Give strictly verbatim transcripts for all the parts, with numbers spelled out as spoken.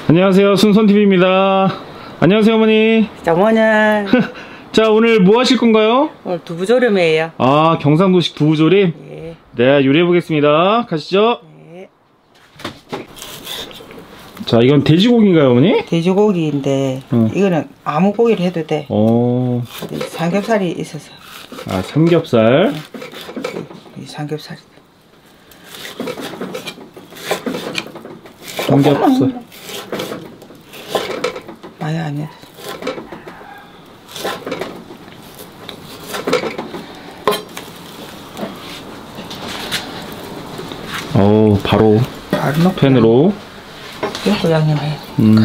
안녕하세요, 순선티비입니다. 안녕하세요, 어머니. 자, 뭐냐? 자, 오늘 뭐 하실 건가요? 오늘 두부조림이에요. 아, 경상도식 두부조림? 네. 네, 요리해 보겠습니다. 가시죠. 네. 자, 이건 돼지고기인가요, 어머니? 돼지고기인데 어. 이거는 아무 고기를 해도 돼. 어. 삼겹살이 있어서. 아, 삼겹살. 이 삼겹살이. 삼겹살. 많이 안 해. 어, 바로 바로 넣고 팬으로. 넣고 양념해. 음.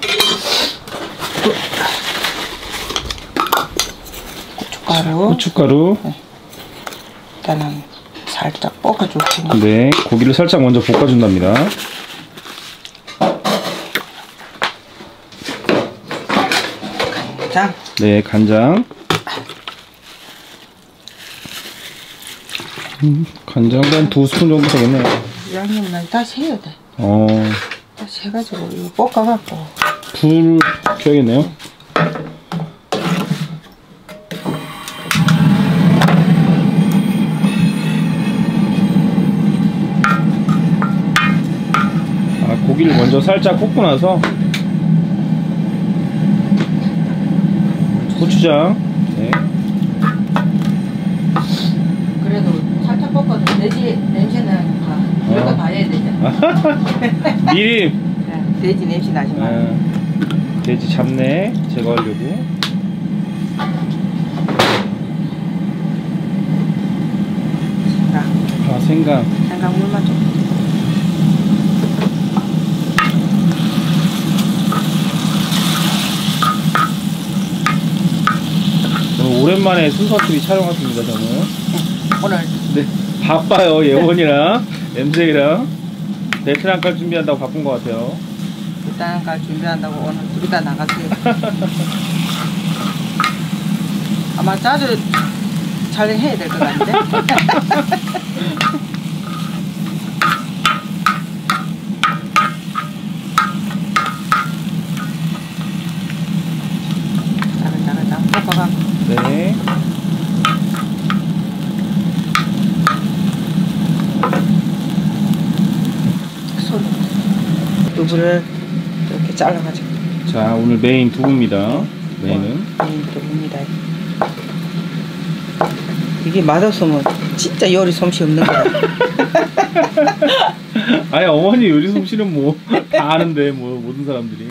고춧가루. 고춧가루. 일단은 살짝 볶아줄게요. 네, 고기를 살짝 먼저 볶아준답니다. 간장. 네, 간장. 음, 간장도 한 두 스푼 정도 되겠네요. 양념은 다시 해야 돼. 어. 다시 해가지고 이거 볶아갖고. 불 켜야겠네요. 아, 고기를 먼저 살짝 볶고 나서 고추장. 네. 그래도 살짝 볶아도 돼지 냄새는 다 이거 어. 다 해야 되잖아. 미림. 네, 돼지 냄새 나지 마. 아, 돼지 잡내 제거하려고. 생강. 아, 생강. 생강 물만 좀. 오늘 오랜만에 순서티비 촬영했습니다. 저는. 오늘 네, 바빠요. 예원이랑 엠제이랑 베트남 갈 준비한다고 바쁜 것 같아요. 일단 갈 준비한다고 오늘 둘 다 나갔어요. 아마 자주 촬영해야 될 것 같은데. 짜글짜글 볶아갖고. 네. 손 두부를 이렇게 잘라가지고. 자, 오늘 메인 두부입니다. 메인은. 메인 두부입니다. 이게 맛없으면 진짜 요리 솜씨 없는 거야. 아니, 어머니 요리 솜씨는 뭐 다 아는데 뭐 모든 사람들이.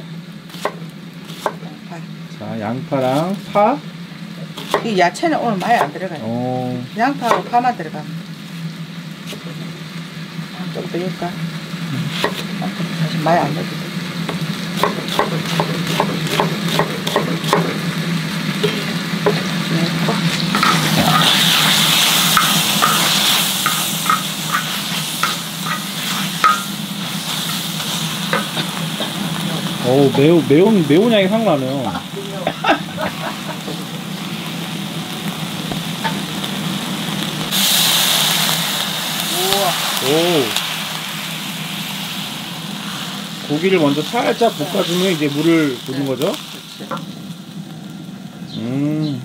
자, 양파랑 파. 이 야채는 오늘 많이 안 들어가요. 어. 양파하고 파만 들어가. 좀 더 넣을까? 사실 많이 안 넣어도 돼. 오, 매우 매운 매운 향이 확 나네요. 오. 고기를 먼저 살짝 볶아주면 이제 물을 부는 거죠? 음.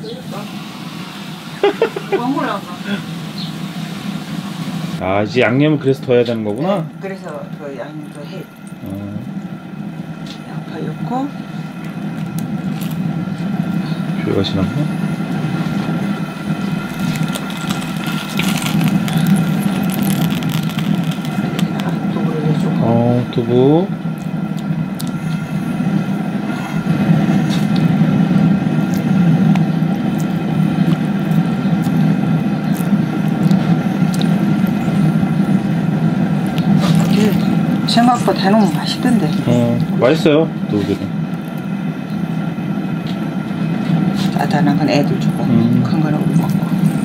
아, 이제 양념을 그래서 더 해야 되는 거구나? 네, 그래서 그 양념 더 해. 어. 양파 넣고. 들어가시나 봐. 어, 두부. 생각보다 해놓으면 맛있던데. 어, 맛있어요, 두부들은. 짜잔한 건 애들 주고, 음. 큰 거는 우리 먹고.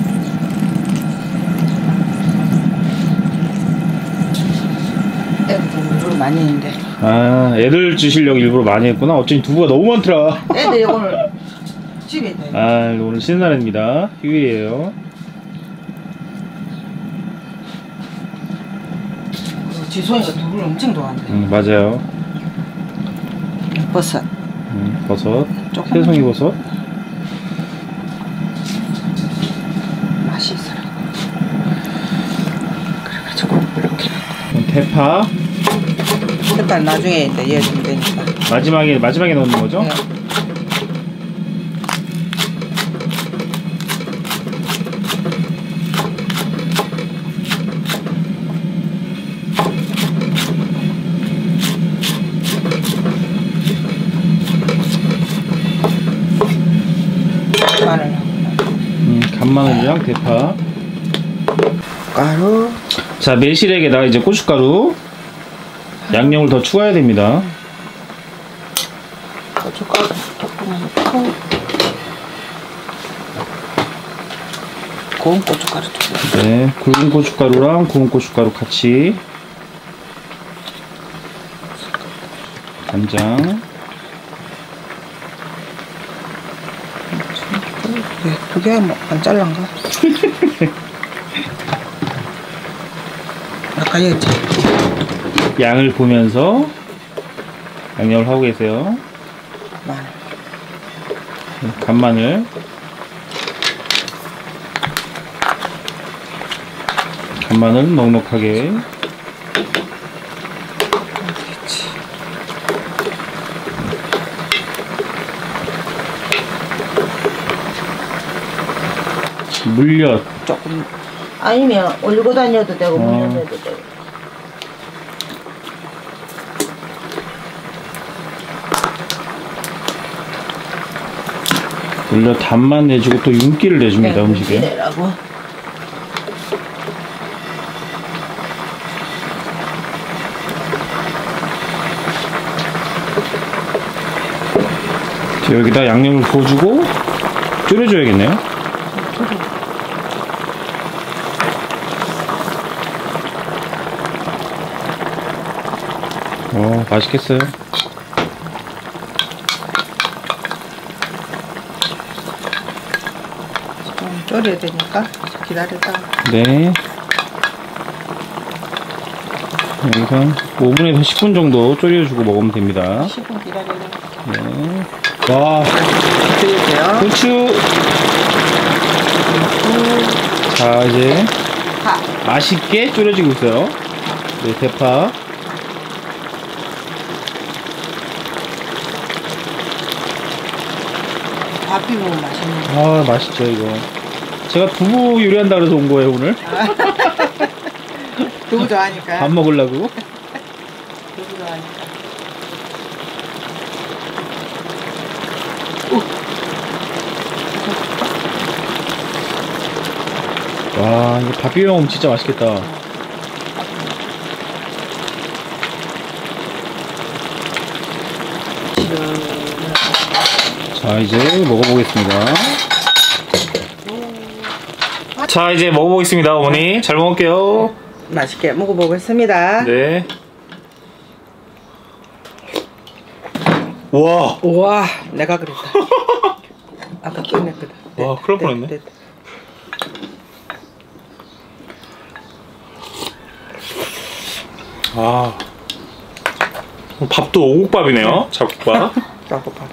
애들 일부러 많이 했는데. 아, 애들 주시려고 일부러 많이 했구나. 어쩐지 두부가 너무 많더라. 애들이 오늘 집에 있다. 아, 오늘 쉬는 날입니다. 휴일이에요. 지소이가 두부를 엄청 좋아한대. 음, 맞아요. 버섯. 음, 버섯. 조금. 새송이 버섯. 맛이 있어라. 그래가지고 이렇게. 대파. 대파 나중에 이제 얘 되니까. 마지막에 마지막에 넣는 거죠? 네. 마늘. 음, 간마늘이랑 대파. 가루. 자, 매실액에다가 이제 고춧가루. 양념을 더 추가해야 됩니다. 고춧가루 조금 넣고. 고운 고춧가루 조금. 네, 굵은 고춧가루랑 구운 고춧가루 같이. 간장. 네, 두 개 뭐 안 잘란가? 아까 얘기했지. 양을 보면서 양념을 하고 계세요. 마늘. 네, 간마늘. 간마늘 넉넉하게. 그렇지. 물엿. 조금. 아니면 올리고 다녀도 되고, 어. 물엿내도 되고. 물엿 단맛 내주고 또 윤기를 내줍니다. 네, 음식에. 내라고. 자, 여기다 양념을 부어주고 졸여줘야겠네요. 어, 맛있겠어요. 좀 졸여야 되니까 기다리다가. 네. 여기서 한 오 분에서 십 분 정도 졸여주고 먹으면 됩니다. 십 분 기다려야 돼. 네. 와, 드릴게요. 고추. 자, 이제 파. 맛있게 졸여지고 있어요. 네, 대파. 밥 비우면 맛있네. 아, 맛있죠, 이거. 제가 두부 요리한다 그래서 온 거예요, 오늘. 두부 좋아하니까. 밥 먹으려고. 두부 좋아하니까. 와, 이거 밥 비벼 먹으면 진짜 맛있겠다. 자, 이제 먹어보겠습니다. 자, 이제 먹어보겠습니다, 어머니. 잘 먹을게요. 맛있게 먹어보겠습니다. 네. 와. 우와, 내가 그랬다. 아까 끝냈거든. 와, 큰일 날 뻔했네. 됐다. 아. 밥도 오곡밥이네요. 잡곡밥. 잡곡밥.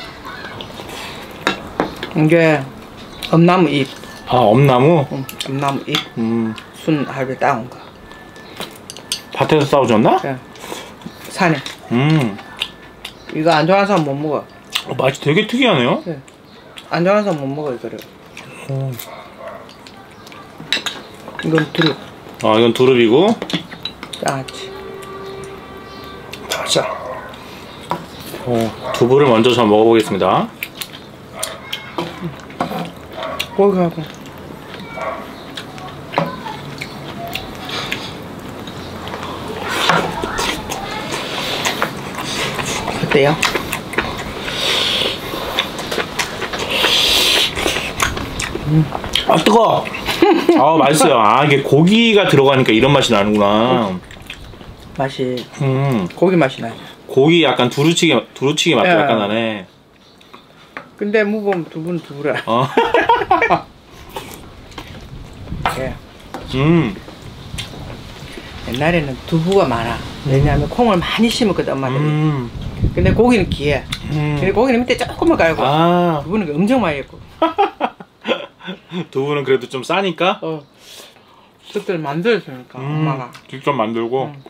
이게 엄나무 잎. 아, 엄나무? 응, 엄나무 잎. 음. 순 할배 따온 거. 밭에서 싸우셨나? 네. 산에. 음. 이거 안 좋아하는 사람 못 먹어. 어, 맛이 되게 특이하네요. 네. 안 좋아하는 사람 못 먹어, 이거를. 음. 이건 두릅. 아, 이건 두릅이고. 장아찌. 자. 어, 두부를 먼저 좀 먹어보겠습니다. 고기하고. 어때요? 음. 아, 뜨거워. 아, 맛있어요. 아, 이게 고기가 들어가니까 이런 맛이 나는구나. 맛이. 음. 고기 맛이 나요. 고기 약간 두루치기, 두루치기 맛도 예. 약간 나네. 근데 무보면 두부는 두부라. 어. 예. 음. 옛날에는 두부가 많아. 왜냐하면 콩을 많이 심었거든, 엄마들이. 음. 근데 고기는 귀해. 음. 근데 고기는 밑에 조금만 깔고 아. 두부는 엄청 많이 했고. 두부는 그래도 좀 싸니까. 어. 그때 만들었으니까 음, 엄마가. 직접 만들고. 음.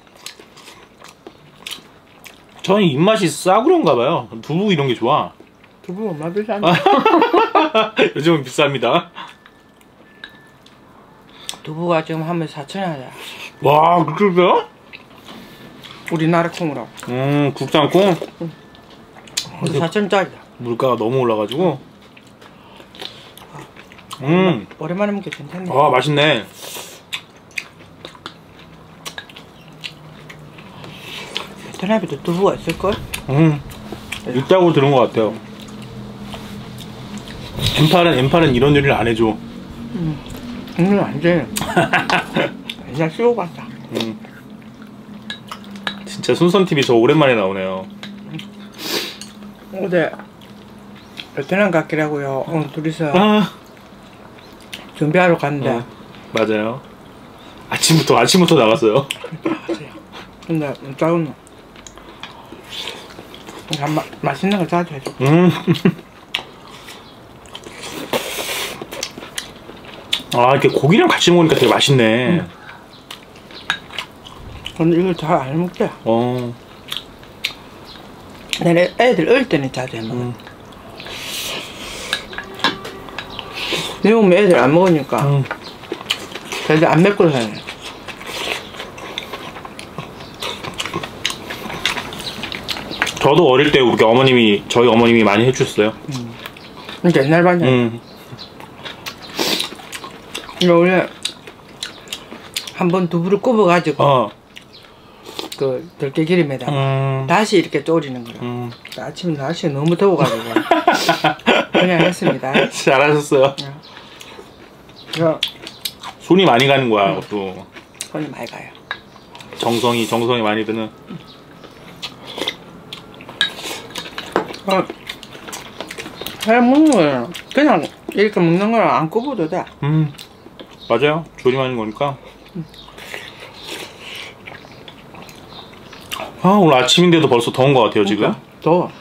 저는 입맛이 싸구려인가 봐요. 두부 이런 게 좋아. 두부 얼마 비싼데? 요즘은 비쌉니다. 두부가 지금 한 번에 사천 원이야. 와, 그렇게요? 우리나라 콩으로. 음, 국산콩. 근데 사천 원짜리다. 물가가 너무 올라가지고. 음, 오랜만에 먹기 괜찮네. 아, 맛있네. 베트남에도 두부가 있을걸? 음, 있다고 들은 것 같아요. 엠팔은 엠팔은 이런 요리를 안 해줘. 응. 응, 안 돼. 그냥 씹어봤다. 음. 진짜 순선 티비 저 오랜만에 나오네요. 어제 베트남 갔기라고요. 오늘 둘이서 아, 준비하러 갔는데. 어, 맞아요. 아침부터 아침부터 나갔어요. 근데 짜증 나. 그냥 마, 맛있는 거 자주 해줘. 음. 아, 이렇게 고기랑 같이 먹으니까 되게 맛있네. 음. 근데 이걸 잘 안 먹대. 어. 내가 애들 어릴 때는 자주 해 먹어. 음. 매우면 애들 안 먹으니까. 음. 애들 안 맵고 사네. 저도 어릴 때 우리 어머님이 저희 어머님이 많이 해주셨어요. 음. 근데 옛날 반찬. 음. 이거 원래 한번 두부를 굽어가지고 어. 그 들깨기름에다가 음. 다시 이렇게 졸이는 거라. 음. 아침 날씨가 너무 더워가지고 그냥 했습니다. 잘하셨어요. 저 손이 많이 가는 거야, 또. 손이 많이 가요. 정성이 정성이 많이 드는. 어, 해 먹는 거는 그냥 이렇게 먹는 거랑 안 굽어도 돼. 음. 맞아요. 조림하는 거니까. 아, 오늘 아침인데도 벌써 더운 것 같아요, 지금. 더워.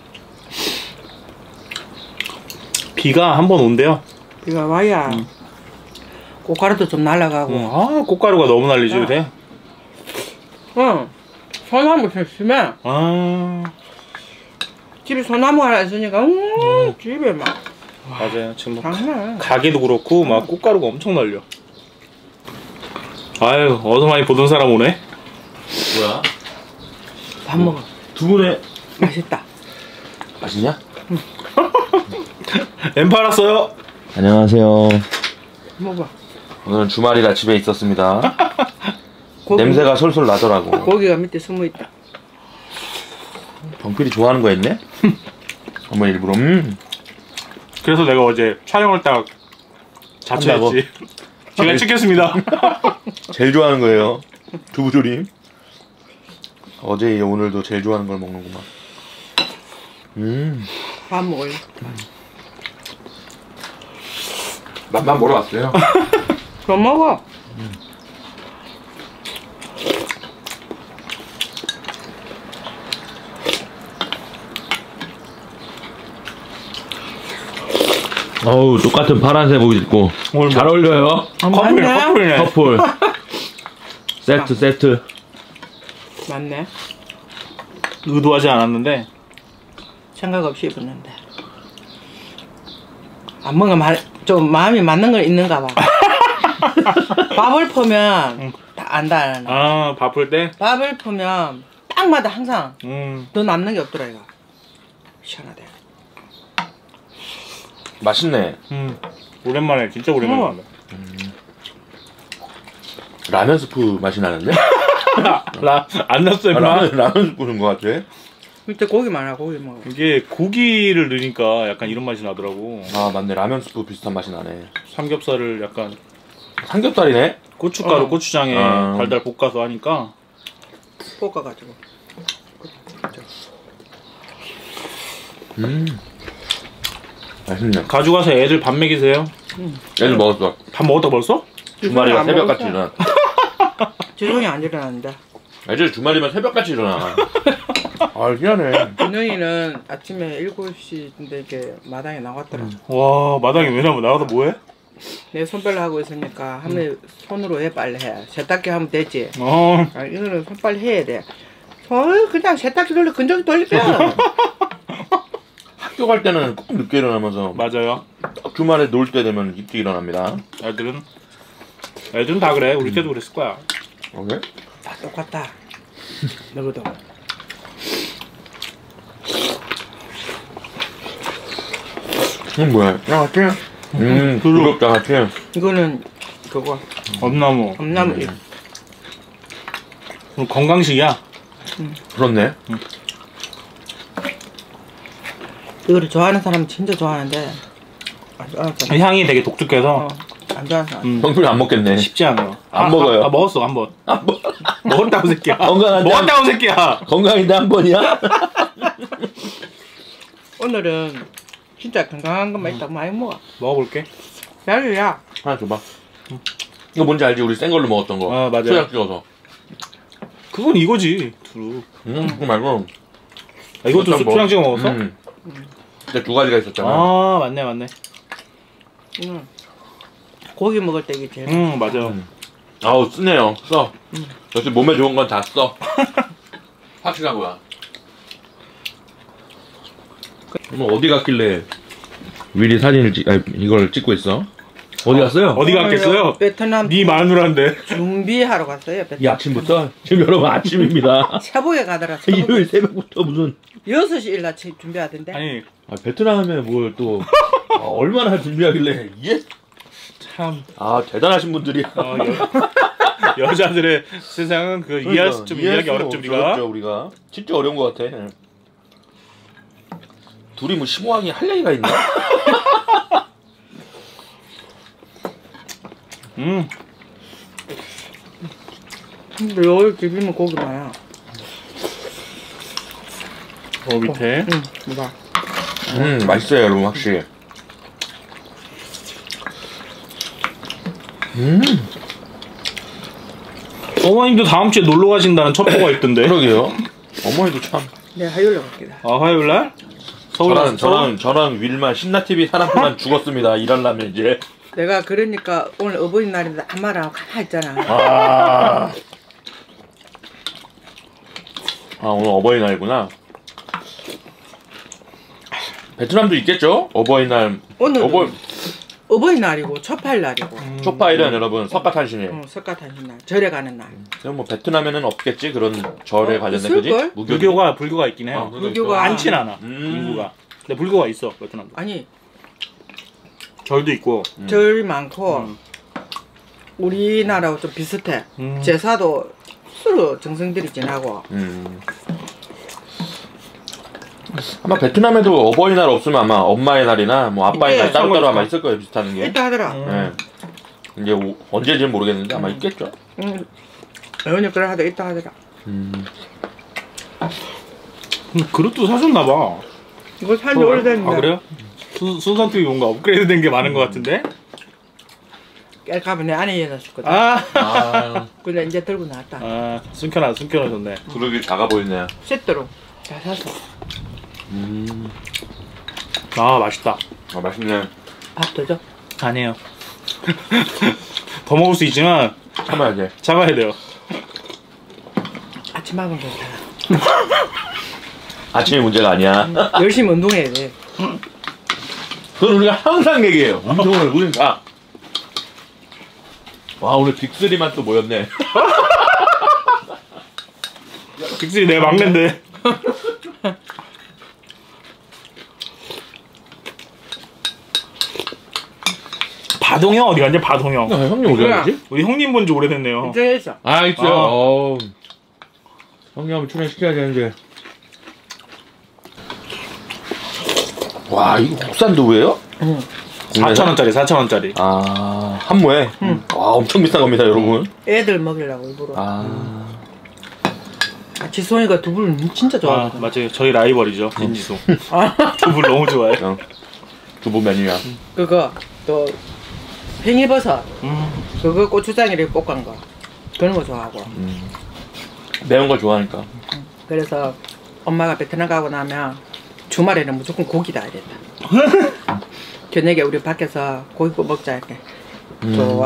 비가 한 번 온대요. 비가 와야 음. 꽃가루도 좀 날아가고. 음. 아, 꽃가루가 너무 날리지, 아. 요새. 응. 소나무 좀 심해. 아, 집에 소나무 하나 있으니까 음, 음. 집에 막 맞아요. 지금 뭐 장난. 가게도 그렇고 막 꽃가루가 엄청 날려. 아유, 어서 많이 보던 사람 오네. 뭐야? 밥 먹어. 두 분의 맛있다. 맛있냐? 엠파 왔어요. 안녕하세요. 먹어. 오늘은 주말이라 집에 있었습니다. 고기, 냄새가 솔솔 나더라고. 고기가 밑에 숨어 있다. 병필이 좋아하는 거 했네? 어머 일부러 음. 그래서 내가 어제 촬영을 딱 자처했지. 제가 찍겠습니다. 제일 좋아하는 거예요. 두부조림. 어제 이어 오늘도 제일 좋아하는 걸 먹는구만. 음. 밥 먹을래? 맛만 보러 왔어요. 더 먹어. 어우 똑같은 파란색 옷 입고 오늘 잘 뭐- 어울려요. 커플, 맞네. 커플이네. 커플. 세트 세트. 맞네. 의도하지 않았는데. 생각 없이 입었는데. 안 뭔가 말, 좀 마음이 맞는 거 있는가 봐. 밥을 퍼면 응. 다 안다. 아, 바쁠 때? 밥을 퍼면 딱마다 항상 음. 더 남는 게 없더라 이거. 시원하대. 맛있네. 음. 오랜만에, 진짜 오랜만에 어. 먹는다. 라면 스프 맛이 나는데? 라, 안 났어요, 아, 임마. 라면 라면 스프인 것 같아. 밑에 고기 많아 고기 먹어. 이게 고기를 넣으니까 약간 이런 맛이 나더라고. 아 맞네 라면 스프 비슷한 맛이 나네. 삼겹살을 약간 삼겹살이네? 고춧가루, 어. 고추장에 아. 달달 볶아서 하니까. 볶아가지고. 음 맛있네. 가져가서 애들 밥 먹이세요. 애들 먹었어. 밥 먹었다 벌써? 주말이라 안 새벽같이 먹었어. 일어나. 지성이 안 일어났는데. 애들 주말이면 새벽같이 일어나. 아, 아 희한해. 준영이는 아침에 일곱 시인데 이렇게 마당에 나갔더라. 와 마당에 왜냐면 나가서 뭐해? 내 손빨래 하고 있으니까 하면 손으로 해 빨래. 세탁기 하면 되지. 어. 아, 이거는 손빨래 해야 돼. 손 그냥 세탁기 돌려 근저기 돌리면. 학교 갈 때는 꼭 늦게 일어나면서 맞아요. 주말에 놀 때 되면 일찍 일어납니다. 애들은 애들은 다 그래. 우리 때도 그랬을 거야. 오케이? 다 똑같다. 너희도. 이건 뭐야? 양아치? 음, 부럽다 같이. 이거는 그거 엄나무. 엄나무 음. 잎. 그럼 건강식이야. 그렇네. 이거를 좋아하는 사람은 진짜 좋아하는데 안 좋아하는 사람. 향이 되게 독특해서 어, 안 좋아하는 사람. 음, 형수님 안 먹겠네. 쉽지 않아요. 안 아, 먹어요. 아, 아, 먹었어 한 번. 안 먹. 먹었다고 새끼야. 건강한데 먹었다고 새끼야. 건강인데 한 번이야? 오늘은 진짜 건강한 것만 있다고 많이 먹어. 먹어볼게. 야야야. 하나 줘봐. 이거 뭔지 알지? 우리 센 걸로 먹었던 거. 아, 맞아요. 소약 찍어서. 그건 이거지. 두루. 음, 그거 말고. 아, 이것도 어떤 뭐- 소랑 찍어 먹었어? 음. 근데 두 가지가 있었잖아. 아 맞네 맞네. 응. 고기 먹을 때 이게 제일. 음 맞아. 음. 아우 쓰네요. 써. 역시 몸에 좋은 건 다 써. 확실한 거야. 오늘 어디 갔길래 미리 사진을 찍, 아니, 이걸 찍고 있어? 어디 갔어요? 어디 갔겠어요? 베트남 네 마누라인데. 준비하러 갔어요. 베트남. 이 아침부터? 지금 여러분 아침입니다. 새벽에 가더라. 새벽에. 일요일 새벽부터 무슨 여섯 시 일날 준비하던데. 아니 아, 베트남 하면 뭘 또 아, 얼마나 준비하길래 이게 참 아 대단하신 분들이 어, 여, 여자들의 세상은 그 이해할 수 좀 이해하기 어렵죠 우리가. 어렵죠, 우리가 진짜 어려운 것 같아. 둘이 뭐 심오하게 할 얘기가 있나? 음 근데 여기 비비면 고기 많아. 어 밑에. 응. 뭐가? 음 맛있어요 여러분 확실히. 음 어머님도 다음 주에 놀러 가신다는 첩보가 있던데. 그러게요. 어머니도 참. 내 화요일에 갈게다. 아 화요일 날? 서울 저랑 서울? 저랑 저랑 윌만 신나티비 사람들만 죽었습니다. 일하려면 이제. 내가 그러니까 오늘 어버이날인데 한 말 안 하고 가만히 있잖아. 아. 아 오늘 어버이날이구나. 베트남도 있겠죠? 어버이날. 오늘 어버 어버이날이고 초팔날이고. 초파일은 여러분 석가탄신일. 어, 석가탄신날 절에 가는 날. 그럼 뭐 베트남에는 없겠지 그런 절에 어, 관련된 그지? 있을걸? 무교도? 불교가 불교가 있긴 해요. 어, 불교가 불교가 있어. 많진 않아. 음. 인구가. 근데 불교가 있어 베트남도. 아니 절도 있고. 음. 절이 많고 음. 우리나라하고 좀 비슷해. 음. 제사도 수로 정성들이 지나고. 음. 아마 베트남에도 어버이날 없으면 아마 엄마의 날이나 뭐 아빠의 있게, 날 따로따로 상관없어. 아마 있을 거예요 비슷한 게. 있다 하더라. 음. 네. 이제 오- 언제인지는 모르겠는데 아마 있겠죠. 응. 어머니 그래 하더 있다 하더라. 음. 음, 그릇도 사줬나 봐. 이거 산지 오래됐는데. 아 그래요? 수, 순선TV 뭔가 업그레이드 된 게 많은 것 같은데? 깰까봐 내 안에 넣어놨었거든. 아, 아, 근데 이제 들고 나왔다. 아 숨겨놔 숨겨놓으셨네. 그러기 작아 보이네. 세트로 잘 샀어. 음. 아 맛있다. 아 맛있네. 밥 더 줘? 아니에요. 더 먹을 수 있지만 참아야 돼. 참아야 돼요. 아침밥은 괜찮아. 아침이 문제가 아니야. 열심히 운동해야 돼. 그건 우리가 항상 얘기해요. 운동을 우린 다. 와 오늘 빅쓰리만 또 모였네. 빅스리 내 막내인데. 바동형 어디 갔냐? 바동형. 야, 형님 어디 뭐야? 갔지? 우리 형님 본 지 오래됐네요. 이제 했어. 아 있어요. 아. 어. 형님 한번 출연시켜야 되는데. 와 이거 국산 두부예요? 응. 사천 원짜리 사천 원짜리. 아 한모에. 와 엄청 비싼 겁니다 여러분. 애들 먹이려고 일부러. 아. 아. 지소이가 두부를 진짜 아 좋아하거든. 맞아요. 저희 라이벌이죠. 진지수. 아. 두부를 너무 좋아해. 그냥 두부 메뉴야. 그거 또 팽이버섯 음. 그거 고추장이랑 볶은 거 그런 거 좋아하고. 음. 매운 거 좋아하니까. 그래서 엄마가 베트남 가고 나면 주말에는 무조건 고기다 해야 된다. 저녁에 우리 밖에서 고기 구워 먹자 이렇게. 음. 좋아.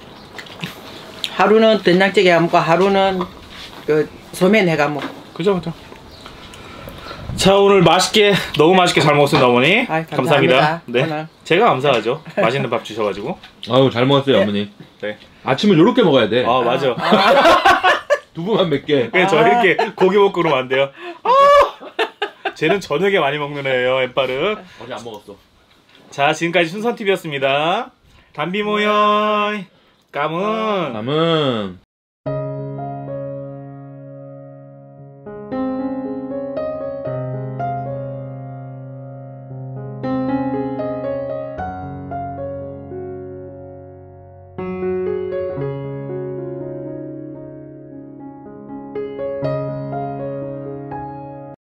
하루는 된장찌개 해 먹고 하루는 그 소면 해가 먹고. 그죠, 그죠. 자, 오늘 맛있게, 너무 맛있게 잘 먹었습니다, 어머니. 아이, 감사합니다. 감사합니다. 네. 오늘. 제가 감사하죠. 맛있는 밥 주셔가지고. 아유 잘 먹었어요 네. 어머니. 네. 아침을 요렇게 먹어야 돼. 아, 맞아. 두부만 몇 개. 그래, 저 이렇게 고기 먹고 그러면 안 돼요. 아! 쟤는 저녁에 많이 먹는 애예요, 엠빠르. 어제 안 먹었어. 자, 지금까지 순선티비였습니다. 담비 모여. 까문. 남은